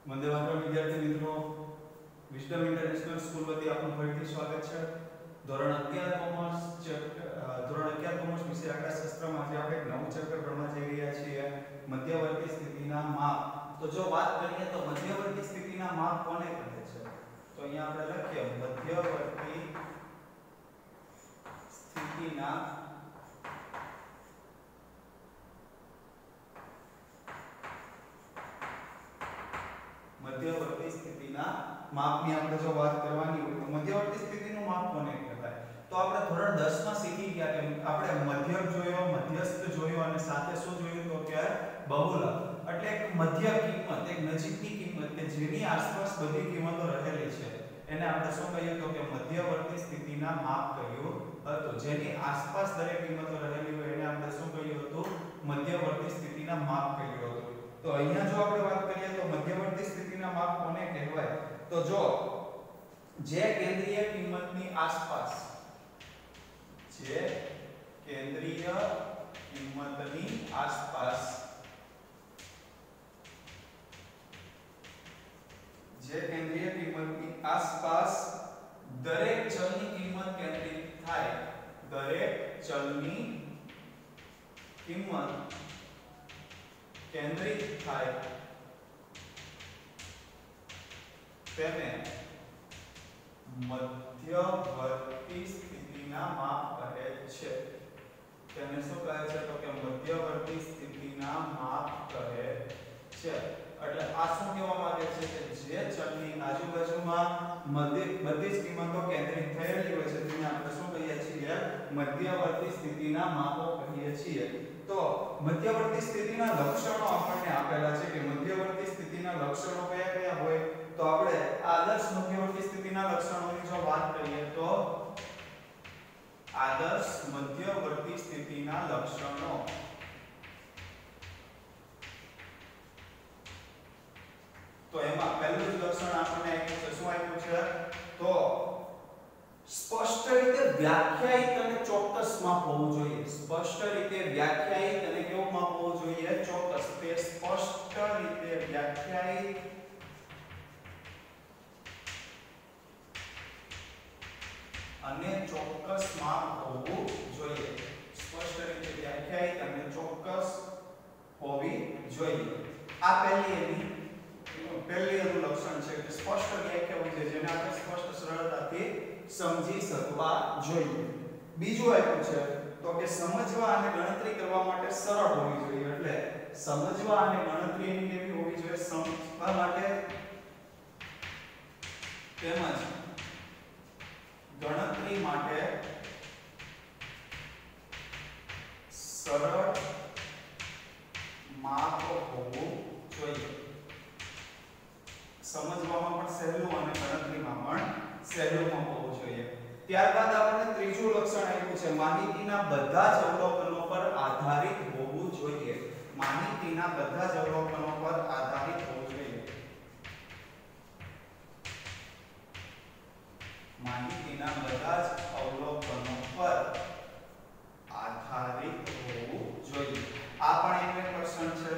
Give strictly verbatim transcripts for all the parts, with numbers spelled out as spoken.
વંદે માતરમ વિદ્યાર્થી મિત્રો, વિસ્ડમ international school વતી આપનું ફરીથી સ્વાગત છે. ધોરણ અગિયાર કોમર્સ ધોરણ અગિયાર કોમર્સ વિષય આંકડાશાસ્ત્રમાં આજે આપણે એક નવું ચેપ્ટર ભણવા જઈ રહ્યા છીએ, મધ્યવર્તી સ્થિતિના માપ. તો જો વાત કરીએ તો મધ્યવર્તી સ્થિતિના માપ કોને કહે છે? તો અહીંયા આપણે લખીએ મધ્યવર્તી સ્થિતિના મધ્યવર્તી સ્થિતિના માપની આપણે જો વાત કરવાની હોય તો મધ્યવર્તી સ્થિતિનું માપ કોને કહેવાય? તો આપણે ધોરણ દસ માં શીખી ગયા કે આપણે મધ્યક જોયો, મધ્યસ્થ જોયો અને સાથે શું જોયું તો કે બહુલક. એટલે એક મધ્ય કિંમત, એક નજીકની કિંમત કે જેની આસપાસ બધી કિંમતો રહેલી છે એને આપણે શું કહીએ તો કે મધ્યવર્તી સ્થિતિના માપ કહ્યું હતું. જેની આસપાસ દરેક કિંમતો રહેલી હોય એને આપણે શું કહ્યું હતું? મધ્યવર્તી સ્થિતિના માપ કહ્યું હતું. તો અહીંયા જો આપણે વાત કરીએ તો મધ્યવર્તી સ્થિતિના માપ કોને કહેવાય? તો જો જે કેન્દ્રીય કિંમતની આસપાસ જે કેન્દ્રીય કિંમતની આસપાસ જે કેન્દ્રીય કિંમતની આસપાસ દરેક ચલની કિંમત કેન્દ્રિત થાય, દરેક ચલની કિંમત કેન્દ્રિત થાય તેને મધ્યવર્તી સ્થિતિના માપ કહે છે. તેને શું કહે છે તો કે મધ્યવર્તી સ્થિતિના માપ કહે છે. એટલે આ શું કહેવા માંગે છે કે જે ચલની આજુબાજુમાં બધી જ કિંમતો કેન્દ્રિત થયેલી હોય છે તેને આપણે શું કહીએ છીએ? મધ્યવર્તી સ્થિતિના માપો કહીએ છીએ. તો મધ્યવર્તી સ્થિતિના લક્ષણો આપણને આપેલા છે કે મધ્યવર્તી સ્થિતિના લક્ષણો કયા કયા હોય? તો આપણે આદર્શ મધ્યવર્તી સ્થિતિના લક્ષણોની જો વાત કરીએ તો આદર્શ મધ્યવર્તી સ્થિતિના લક્ષણો તો એમાં પહેલું જ લક્ષણ આપણને આપ્યું છે. શું આપ્યું છે? તો સ્પષ્ટ રીતે વ્યાખ્યાયિત અને ચોક્કસ માપ હોવું જોઈએ. સ્પષ્ટ રીતે વ્યાખ્યાયિત અને કેવું માપ હોવું જોઈએ? ચોક્કસ. તે સ્પષ્ટ રીતે વ્યાખ્યાયિત અને ચોક્કસ માપ હોવું જોઈએ. સ્પષ્ટ રીતે વ્યાખ્યાયિત અને ચોક્કસ હોવી જોઈએ. આ પહેલી એની પહેલી એનું લક્ષણ છે કે સ્પષ્ટ વ્યાખ્યા હોવી જોઈએ, જેને આપણે સ્પષ્ટ સરળતાથી સમજી શકવા જોઈએ. બીજું આપ્યું છે તો કે સમજવા અને ગણતરી કરવા માટે સરળ હોવી જોઈએ. એટલે સમજવા અને ગણતરી એની કેવી હોવી જોઈએ? સમજવા માટે તેમજ ગણતરી માટે સરળ માપ હોવું જોઈએ. સમજવામાં પણ સહેલું અને ગણતરીમાં પણ સહેલું માપ હોવું જોઈએ. ત્યારબાદ આપણને ત્રીજું લક્ષણ આપ્યું છે માહિતીના બધા જ અવલોકનો પર આધારિત હોવું જોઈએ. માહિતીના બધા જ અવલોકનો પર આધારિત હોવું જોઈએ. માહિતીના બધા જ અવલોકનો પર આધારિત હોવું જોઈએ. આ પણ એક લક્ષણ છે.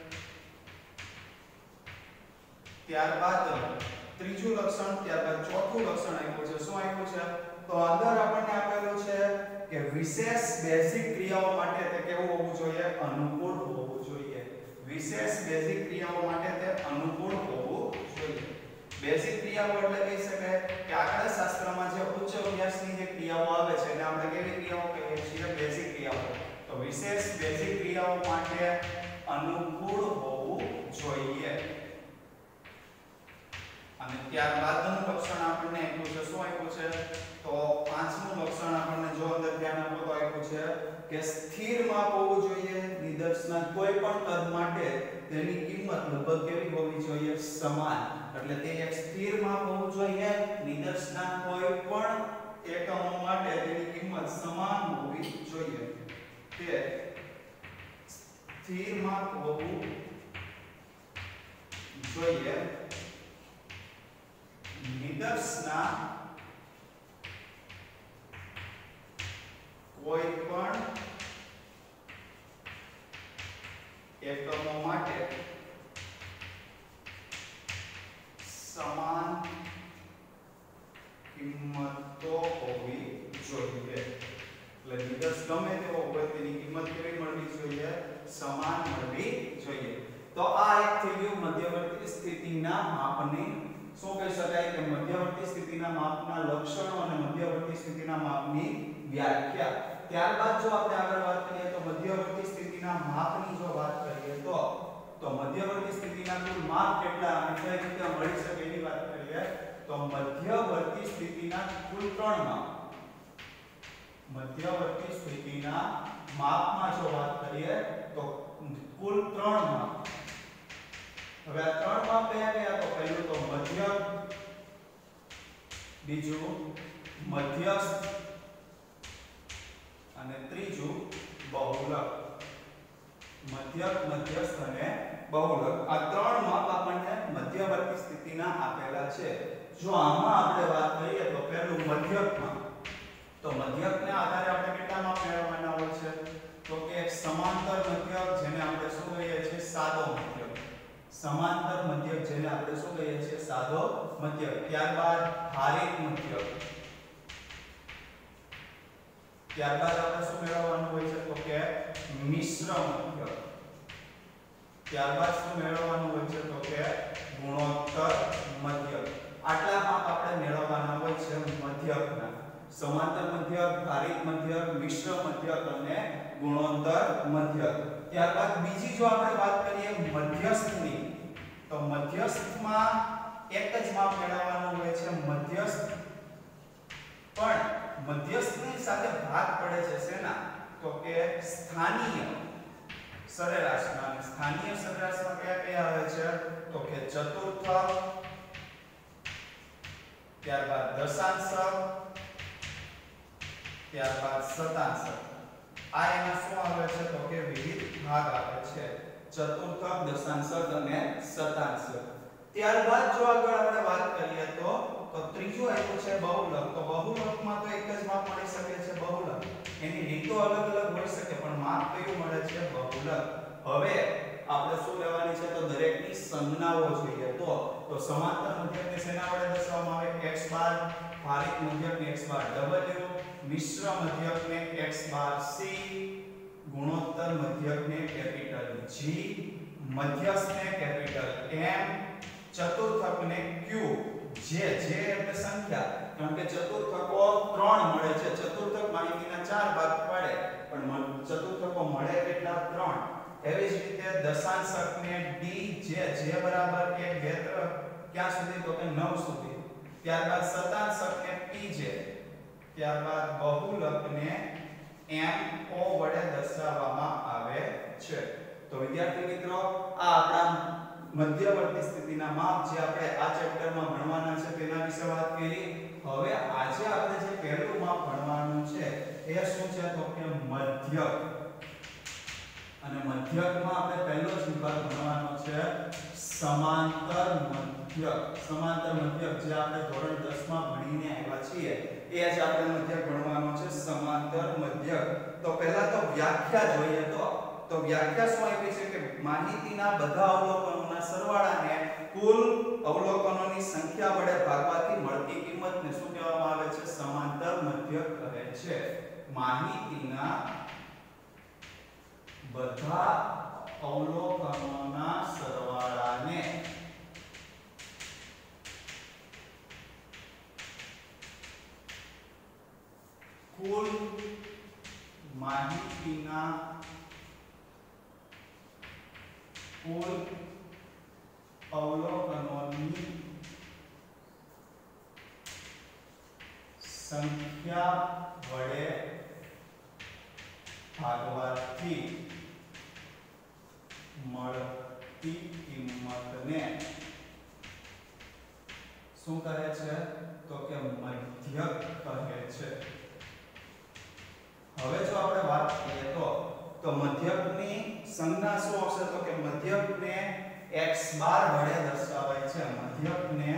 ત્યારબાદ ત્રીજું લક્ષણ, ત્યારબાદ ચોથું લક્ષણ આપ્યું છે. શું આપ્યું છે? તો અંદર આપણને આપેલું છે કે વિશેષ બેઝિક ક્રિયાઓ માટે તે કેવું હોવું જોઈએ? અનુકૂળ હોવું જોઈએ. વિશેષ બેઝિક ક્રિયાઓ માટે તે અનુકૂળ હોવું જોઈએ. બેઝિક ક્રિયાઓ એટલે કહી શકાય કે આંકડાશાસ્ત્રમાં જે ઉચ્ચ અભ્યાસની જે ક્રિયાઓ આવે છે એને આપણે કેવી ક્રિયાઓ કહીએ છીએ? બેઝિક ક્રિયાઓ. તો વિશેષ બેઝિક ક્રિયાઓ માટે અનુકૂળ હોવું જોઈએ. અને ત્યારબાદનું લક્ષણ આપણને આપ્યું છે. શું આપ્યું છે? તો પાંચમું લક્ષણ આપણને જો અંદર ધ્યાન આપો તો આપ્યું છે કે સ્થિર માપ હોવું જોઈએ. નિદર્શના કોઈ પણ પદ માટે તેની કિંમત લગભગ કેવી હોવી જોઈએ? સમાન. એટલે તે એક સ્થિર માપ હોવું જોઈએ. નિદર્શના કોઈ પણ એકમો માટે તેની કિંમત સમાન હોવી જોઈએ. તે સ્થિર માપ હોવું જોઈએ. નિદર્શના કોઈ પણ એકમો માટે કિંમતો હોવી જોઈએ એટલે નિદર્શ ગમે તેવો હોય તેની કિંમત કેવી મળવી જોઈએ સમાન મળવી જોઈએ તો આ એક થઈ ગયું મધ્યવર્તી સ્થિતિના માપની શું કહી શકાય કે મધ્યવર્તી સ્થિતિના માપના લક્ષણો અને મધ્યવર્તી સ્થિતિના માપની વ્યાખ્યા ત્યારબાદ જો આપણે આગળ વાત કરીએ તો મધ્યવર્તી સ્થિતિના માપની જો વાત કરીએ તો તો મધ્યવર્તી સ્થિતિના કુલ માપ કેટલા અને કઈ રીતે મળી શકે એની વાત કરીએ તો મધ્યવર્તી સ્થિતિના કુલ ત્રણ માપ મધ્યવર્તી સ્થિતિના માપમાં જો વાત કરીએ તો કુલ ત્રણ માપ હવે આ ત્રણ માપ કયા કયા તો પહેલું તો મધ્યક બીજું મધ્યસ્થ અને ત્રીજું બહુલક મધ્યક મધ્યસ્થ અને બહુલક આ ત્રણ માપ આપણને મધ્યવર્તી સ્થિતિના આપેલા છે જો આમાં આપણે વાત કરીએ તો પહેલું મધ્યકમાં તો મધ્યકને આધારે આપણે કેટલા માપ મેળવવાના હોય છે તો કે એક સમાંતર મધ્યક જેને આપણે શું કહીએ છીએ સાદો મધ્યક સમાંતર મધ્યક જેને આપણે શું કહીએ છીએ સાદો મધ્યક ત્યારબાદ ભારિત મધ્યક ત્યારબાદ આપણે શું મેળવવાનું હોય છે તો કે મિશ્ર મધ્યક ત્યારબાદ શું મેળવવાનું હોય છે તો કે ગુણોત્તર મધ્યક આટલા માપ આપણે મેળવવાના હોય છે મધ્યકના સમાંતર મધ્યક ભારિત મધ્યક મિશ્ર મધ્યક અને ગુણોત્તર મધ્યક ત્યારબાદ બીજી જો આપણે વાત કરીએ મધ્યસ્થની તો મધ્યસ્થમાં એક જ માપ મેળવવાનું હોય છે મધ્યસ્થ પણ મધ્યસ્થની સાથે ભાગ પડે છે શેના તો કે સ્થાનીય સરેરાશના અને સ્થાનીય સરેરાશમાં કયા કયા આવે છે તો કે ચતુર્થક ત્યારબાદ દશાંશક ત્યારબાદ શતાંશક આ એમાં શું આવે છે તો કે વિવિધ ભાગ આવે છે ચતુર્થક દશાંશક અને શતાંશક ત્યારબાદ જો આગળ આપણે વાત કરીએ તો તો ત્રીજું આવ્યું છે બહુલક તો બહુલકમાં તો એક જ માપ મળી શકે છે બહુલક એની રીતો અલગ અલગ હોઈ શકે પણ માપ કયું મળે છે બહુલક હવે આપણે શું લેવાની છે તો દરેકની સંજ્ઞાઓ જોઈએ તો તો સમાંતર મધ્યકને શેના વડે દર્શાવવામાં આવે x બાર ભારિત મધ્યકને x બાર w મિશ્ર મધ્યકને x બાર c ગુણોત્તર મધ્યકને કેપિટલ G મધ્યસ્થને કેપિટલ M ચતુર્થકને Q જે જે એટલે સંખ્યા કારણ કે ચતુર્થકો ત્રણ મળે છે ચતુર્થક માહિતીના ચાર ભાગ પડે પણ ચતુર્થકો મળે કેટલા ત્રણ એવી જ રીતે દશાંશકને D જે જે બરાબર એક બે ત્રણ ક્યાં સુધી તો કે નવ સુધી ત્યારબાદ શતાંશકને P જે ત્યારબાદ બહુલકને M O વડે દર્શાવવામાં આવે છે તો વિદ્યાર્થી મિત્રો આ આપણા મધ્યવર્તી સ્થિતિના માપ જે આપણે આ ચેપ્ટરમાં ભણવાના છે તેના વિશે વાત કરી હવે આજે આપણે જે પહેલું માપ ભણવાનું છે એ શું છે તો કે મધ્યક અને મધ્યકમાં આપણે પહેલો જ વિભાગ ભણવાનો છે સમાંતર મધ્યક સમાંતર મધ્યક જે આપણે ધોરણ દસ માં ભણીને આવ્યા છીએ એ જ આપણે મધ્યક ભણવાનો છે સમાંતર મધ્યક તો પહેલા તો વ્યાખ્યા જોઈએ તો તો વ્યાખ્યા શું આપી છે કે માહિતીના બધા અવલોકનોના સરવાળાને કુલ અવલોકનોની સંખ્યા વડે ભાગવાથી મળતી કિંમતને શું કહેવામાં આવે છે સમાંતર મધ્યક કહે છે માહિતીના બધા અવલોકનોના સરવાળાને કુલ માહિતીના કુલ અવલોકનોની સંખ્યા વડે ભાગવાથી મળતી કિંમતને શું કહે છે તો કે મધ્યક કહે છે હવે જો આપણે વાત કરીએ તો તો મધ્યકની સંજ્ઞા શું આવશે તો કે મધ્યકને x બાર વડે દર્શાવાય છે મધ્યકને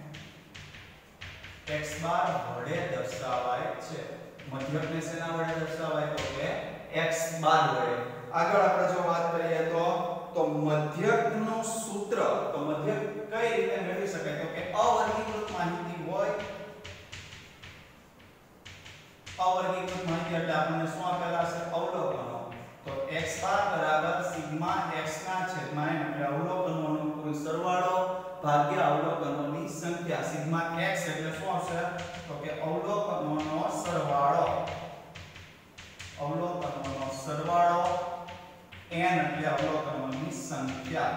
x બાર વડે દર્શાવાય છે મધ્યકને શેના વડે દર્શાવાય તો કે x બાર વડે આગળ આપણે જો વાત કરીએ તો તો મધ્યકનું સૂત્ર તો મધ્યક કઈ રીતે મેળવી શકાય તો કે અવર્ગીકૃત માહિતી હોય એટલે આપણને શું આપેલા છે અવલોકનો તો x બાર બરાબર સિગ્મા x ના છેદમાં n એટલે અવલોકનોનો કુલ સરવાળો ભાગ્યા અવલોકનોની સંખ્યા સિગ્મા x એટલે શું આવશે તો કે અવલોકનોનો સરવાળો અવલોકનોનો સરવાળો n એટલે અવલોકનોની સંખ્યા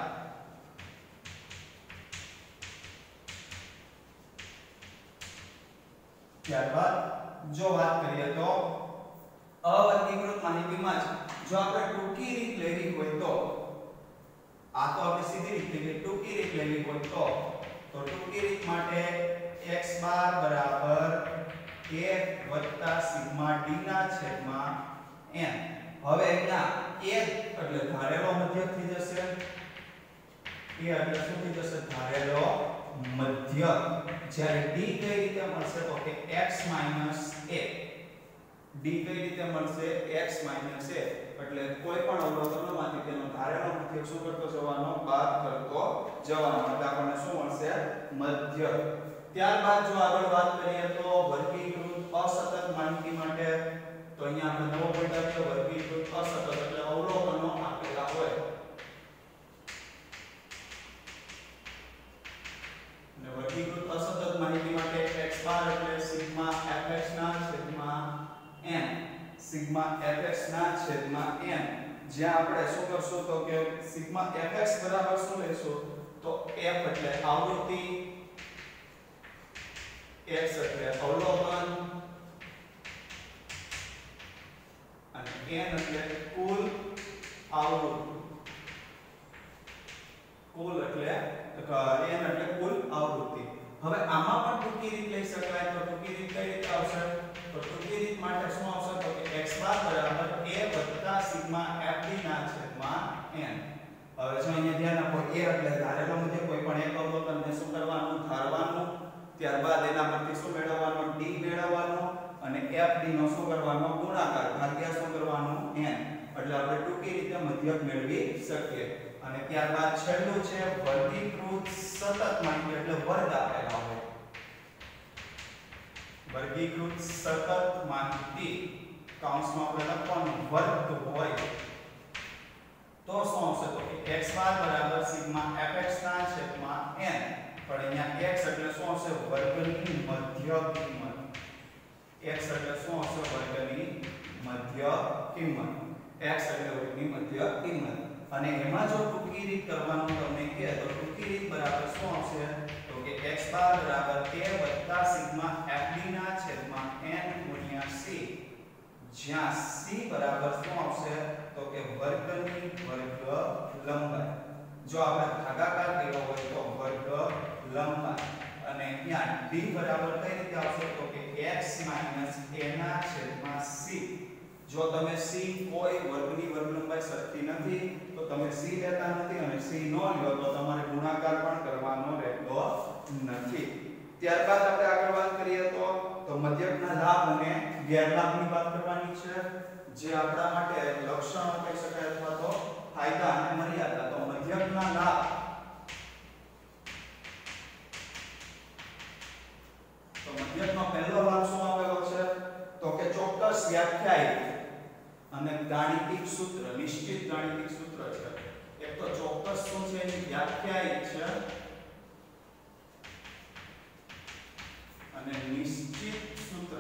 ત્યારબાદ જો વાત કરીએ તો અવર્ગીકૃત માહિતીમાં જ જો આપણે ટૂંકી રીત લેવી હોય તો આ તો આપણે સીધી રીત કે ટૂંકી રીત લેવી હોય તો તો ટૂંકી રીત માટે x બાર બરાબર a સિગ્મા d ના છેદમાં n હવે અહીંયા a એટલે ધારેલો મધ્યક થઈ જશે a એટલે શું થઈ જશે ધારેલો મધ્યક જ્યારે d કઈ રીતે મળશે તો કે x a d કઈ રીતે મળશે x a એટલે કોઈ પણ અવલોકનોમાંથી તેનો ધારેલો મધ્યક શું કરતો જવાનો બાદ કરતો જવાનો એટલે આપણને શું મળશે મધ્યક ત્યારબાદ જો આગળ વાત કરીએ તો વર્ગીકૃત અસતત માહિતી માટે તો અહીંયા આપણે નવો પોઈન્ટ આપ્યો વર્ગીકૃત અસતત એટલે અવલોકનો આપેલા હોય અને વર્ગીકૃત અસતત માહિતી માટે x બાર એટલે સિગ્મા fx ના છેદમાં n સિગ્મા fx ના છેદમાં n જ્યાં આપણે શું કરશું તો કે સિગ્મા fx બરાબર શું લેશું તો f એટલે આવૃત્તિ x એટલે અવલોકન અને n એટલે કુલ આવૃત્તિ કુલ એટલે n એટલે કુલ આવૃત્તિ હવે આમાં પણ ટૂંકી રીત લઈ શકાય તો ટૂંકી રીત કઈ રીતે આવશે તો ટૂંકી રીત માટે શું આવશે તો કે x બાર બરાબર a સિગ્મા fd ના છેદમાં n હવે જો અહીંયા ધ્યાન આપો a એટલે ધારેલો મધ્યક કોઈ પણ એક અવલોકનને શું કરવાનું ધારવાનું ત્યારબાદ એના પરથી શું મેળવવાનો d મેળવવાનો અને fd નો શું કરવાનો ગુણાકાર ભાગ્યા શું કરવાનું n એટલે આપણે ટૂંકી રીતે મધ્યક મેળવી શકીએ અને ત્યારબાદ છેલ્લું છે વર્ગીકૃત સતત માહિતી એટલે વર્ગ આપેલા હોય વર્ગીકૃત સતત માહિતી કૌંસમાં આપણે લખવાનું વર્ગ હોય તો શું આવશે તો કે x બાર બરાબર સિગ્મા fx ના છેદમાં n પણ અહીંયા x એટલે શું આવશે વર્ગની મધ્ય કિંમત x એટલે શું આવશે વર્ગની મધ્ય કિંમત x એટલે વર્ગની મધ્ય કિંમત અને એમાં જો ટૂંકી રીત કરવાનું તમને કહે તો ટૂંકી રીત બરાબર શું આવશે તો કે x બાર બરાબર a સિગ્મા fd ના છેદમાં n ગુણ્યા c જ્યાં c બરાબર શું આવશે તો કે વર્ગની વર્ગ લંબાઈ જો આપણે ભાગાકાર કર્યો હોય તો વર્ગ લંબાઈ અને ત્યાં d બરાબર કઈ રીતે આવશે તો કે x a ના છેદમાં c જો તમે c કોઈ વર્ગની વર્ગ લંબાઈ સરખી નથી તો તમે c લેતા નથી અને c નો લ્યો તો તમારે ગુણાકાર પણ કરવાનો રહેતો નથી ત્યારબાદ આપણે આગળ વાત કરીએ તો તો મધ્યકના લાભ અને ગેરલાભની વાત કરવાની છે જે આપણા માટે લક્ષણો કહી શકાય અથવા તો ફાયદા અને મર્યાદા તો મધ્યકના લાભ તો મધ્યકનો પહેલો લાભ શું આપેલો છે તો કે ચોક્કસ વ્યાખ્યાયિત અને ગાણિતિક સૂત્ર નિશ્ચિત ગાણિતિક સૂત્ર છે એક તો ચોક્કસ શું છે એની વ્યાખ્યાયિત છે અને નિશ્ચિત સૂત્ર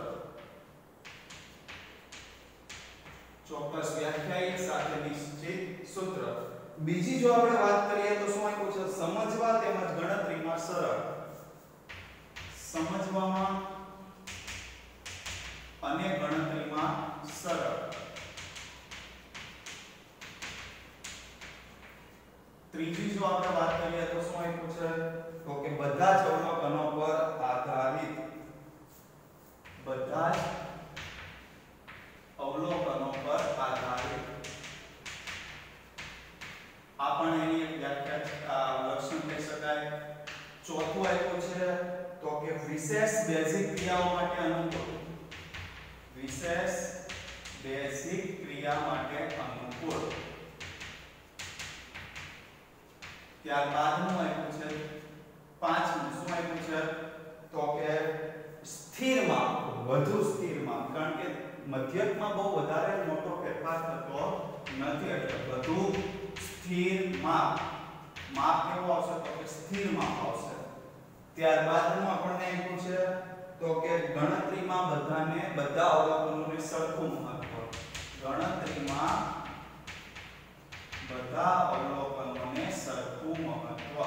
ચોક્કસ વ્યાખ્યાયિત સાથે નિશ્ચિત સૂત્ર બીજી જો આપણે વાત કરીએ તો શું આપ્યું છે સમજવા તેમજ ગણતરીમાં સરળ સમજવામાં અને ગણતરીમાં સરળ ત્રીજી જો આપણે વાત કરીએ તો શું આપ્યું છે તો કે બધા જ અવલોકનો પર આધારિત બધા જ અવલોકનો પર આધારિત આ પણ એની એક વ્યાખ્યા લક્ષણ કહી શકાય ચોથું આપ્યું છે તો કે વિશેષ બેઝિક ક્રિયાઓ માટે અનુકૂળ વિશેષ બેઝિક ક્રિયા માટે અનુકૂળ ત્યારબાદનું આપ્યું છે પાંચમું શું આપ્યું છે તો કે સ્થિર માપ વધુ સ્થિર માપ કારણ કે મધ્યકમાં બહુ વધારે મોટો ફેરફાર થતો નથી એટલે બધું સ્થિર માપ માપ કેવું આવશે તો કે સ્થિર માપ આવશે ત્યારબાદનું આપણને એમ પૂછે તો કે ગણતરીમાં બધાને બધા અવલોકનોને સરખું મહત્વ ગણતરીમાં બધા અવલોકનોને સરખું મહત્વ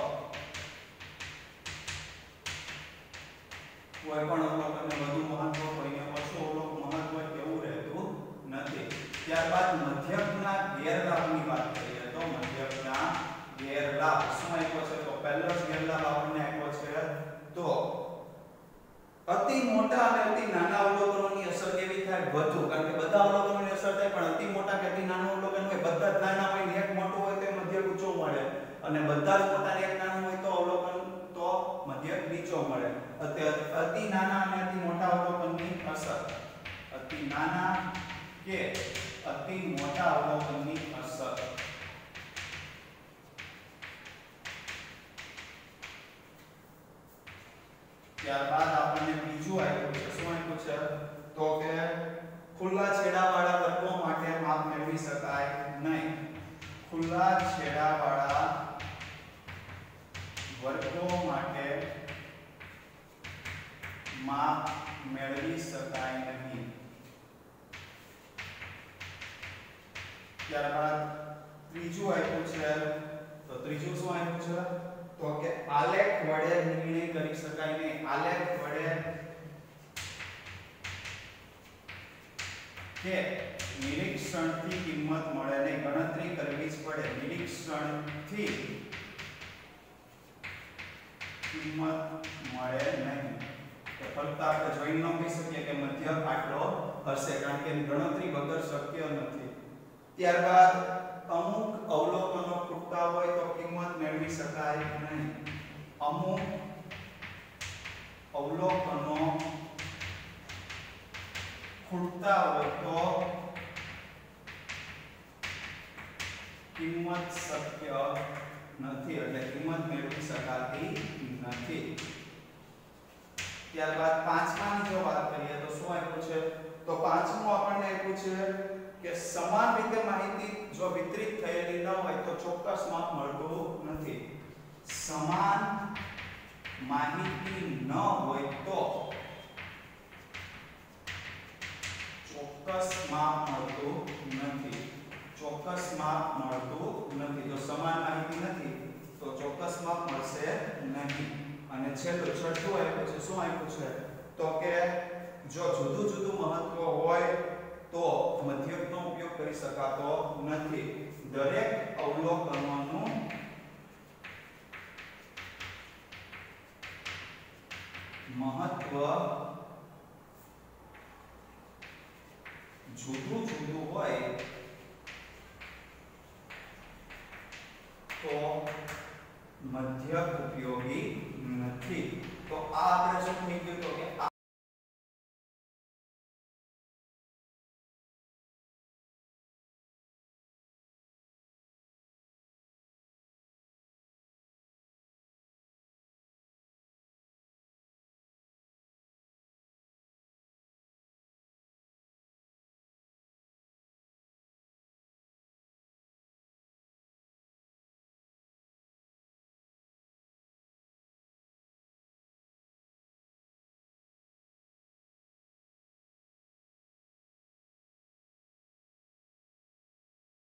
કોઈ પણ અવલોકનને વધુ મહત્વ કોઈને ઓછું અવલોકન મહત્વ કેવું રહેતું નથી ત્યારબાદ મધ્યકના ગેરલાભની વાત કરીએ તો મધ્યકના ગેરલાભ શું આપ્યો છે તો પહેલો જ ગેરલાભ આપણને આપ્યો છે તો અતિ મોટા અને અતિ નાના અવલોકનોની અસર કેવી થાય વધુ કારણ કે બધા અવલોકનોની અસર થાય પણ અતિ મોટા કે અતિ નાના અવલોકન હોય બધા જ નાના હોય ને એક મોટું હોય તો મધ્યક ઊંચો મળે અને બધા જ મોટા ને એક નાનું હોય તો અવલોકન તો મધ્યક નીચો મળે અતિ નાના અને અતિ મોટા અવલોકનની અસર અતિ નાના કે અતિ મોટા અવલોકનની અસર ત્યારબાદ આપણને બીજું આપ્યું છે શું આપ્યું છે તો કે ખુલ્લા છેડાવાળા વર્ગો માટે માપ મેળવી શકાય નહીં ખુલ્લા છેડાવાળા વર્ગો માટે માપ મેળવી શકાય નહીં ત્યારબાદ ત્રીજું આપ્યું છે તો ત્રીજું શું આપ્યું છે તો કે આલેખ વડે નિર્ણય કરી શકાય નહીં આલેખ વડે કે નિરીક્ષણથી કિંમત મળે નહીં ગણતરી કરવી જ પડે નિરીક્ષણથી કિંમત મળે નહીં તો ફક્ત આપણે જોઈને ન કહી શકીએ કે મધ્યક આટલો હશે કારણ કે ગણતરી વગર શક્ય નથી ત્યારબાદ અમુક અવલોકનો ખૂટતા હોય તો કિંમત મેળવી શકાય નહીં અમુક અવલોકનો ખૂટતા હોય તો કિંમત શક્ય નથી એટલે કિંમત મેળવી શકાતી નથી ત્યારબાદ પાંચમાની જો વાત કરીએ તો શું આપ્યું છે તો પાંચમું આપણને આપ્યું છે કે સમાન રીતે માહિતી જો વિતરિત થયેલી ન હોય તો ચોક્કસ માપ મળતું નથી સમાન માહિતી ન હોય તો ચોક્કસ માપ મળતું નથી ચોક્કસ માપ મળતું નથી જો સમાન માહિતી નથી તો ચોક્કસ માપ મળશે નહીં અને છેલ્લું છઠ્ઠું આપ્યું છે શું આપ્યું છે તો કે જો જુદું જુદું મહત્વ હોય તો મધ્યકનો ઉપયોગ કરી શકાતો નથી દરેક અવલોકનોનું મહત્વ જુદું જુદું હોય તો મધ્યક ઉપયોગી નથી તો આ આપણે શું થઈ ગયું તો કે આ